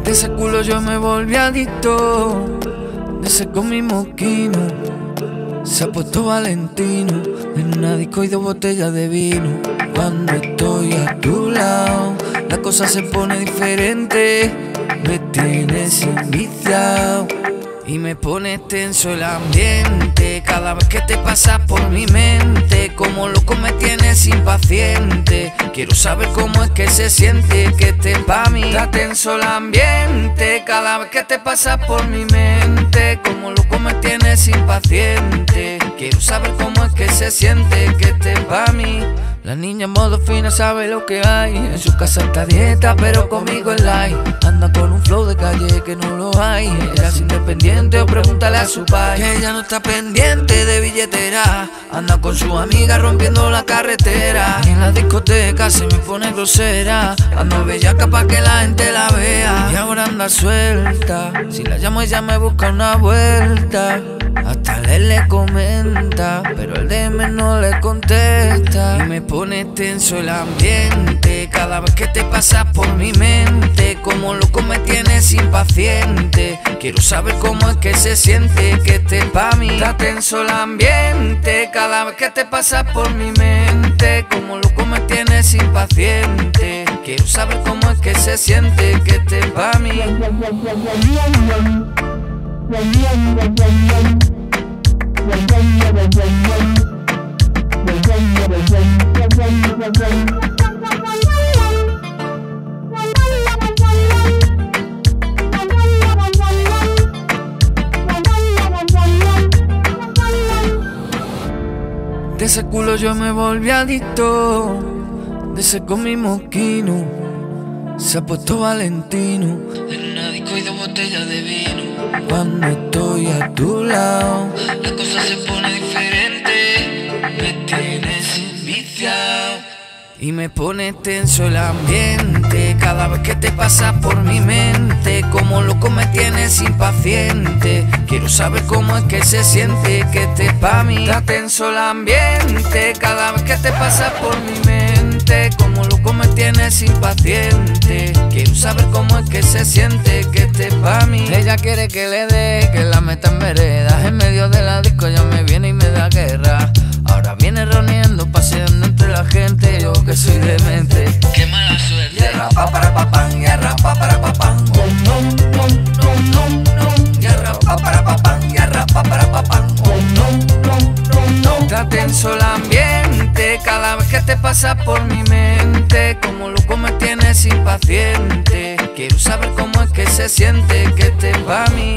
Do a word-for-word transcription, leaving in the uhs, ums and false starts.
De ese culo yo me volví adicto, de ese con mi moquino. Se ha puesto Valentino en una disco y dos botellas de vino. Cuando estoy a tu lado, la cosa se pone diferente. Me tienes enviciado y me pone tenso el ambiente. Cada vez que te pasas por mi mente, como loco me tienes impaciente. Quiero saber cómo es que se siente que estés pa' mí. Está tenso el ambiente. Cada vez que te pasas por mi mente, como loco me tienes impaciente. Quiero saber cómo es que se siente que estés pa' mí. La niña en modo fino sabe lo que hay. En su casa está dieta, pero conmigo es light. Anda con un flow de calle que no lo hay. Ella es independiente o pregúntale a su pai. Que ella no está pendiente de billetera. Anda con su amiga rompiendo la carretera. Y en la discoteca se me pone grosera. Ando bellaca pa' que la gente la vea. Y ahora anda suelta. Si la llamo ella me busca una vuelta. Hasta él le comenta, pero el D M no le contesta. Y me pone tenso el ambiente. Cada vez que te pasas por mi mente, como loco me tienes impaciente. Quiero saber cómo es que se siente que estés pa' mí. Está tenso el ambiente. Cada vez que te pasas por mi mente, como loco me tienes impaciente. Quiero saber cómo es que se siente que estés pa' mí. De ese culo yo me volví adicto, de ese con mi moquino. Se ha puesto Valentino en una disco y dos botellas de vino. Cuando estoy a tu lado, la cosa se pone diferente. Me tienes enviciado y me pone tenso el ambiente. Cada vez que te pasas por mi mente, como loco me tienes impaciente. Quiero saber cómo es que se siente que estés pa' mí. Está tenso el ambiente. Cada vez que te pasas por mi mente, como loco me tienes impaciente. Quiero saber cómo es que se siente que estés pa' mí. Ella quiere que le dé, que la meta en veredas. En medio de la disco ya me viene y me da guerra. Ahora viene roniendo, paseando entre la gente. Yo que soy demente, qué mala suerte. Y rapa para papán, y rapa para papán. Oh no, no, no, no, no. Y rapa para papán, y rapa para papán. Oh no, no, no, no. Está tenso el ambiente. Cada vez que te pasas por mi mente, como loco me tienes impaciente. Quiero saber cómo es que se siente que estés pa' mí.